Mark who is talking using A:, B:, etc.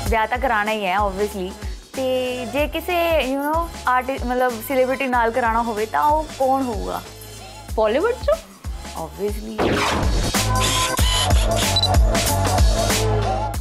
A: ਵਿਆਹ ਤਾਂ ਕਰਾਉਣਾ ਹੀ ਹੈ ਓਬਵੀਅਸਲੀ। ਤੇ ਜੇ ਕਿਸੇ ਯੂ ਨੋ ਆਰਟਿਸਟ ਮਤਲਬ ਸੈਲੀਬ੍ਰਿਟੀ ਨਾਲ ਕਰਾਉਣਾ ਹੋਵੇ ਤਾਂ ਉਹ ਕੌਣ ਹੋਊਗਾ?
B: ਬਾਲੀਵੁੱਡ 'ਚੋਂ
A: ਓਬਵੀਅਸਲੀ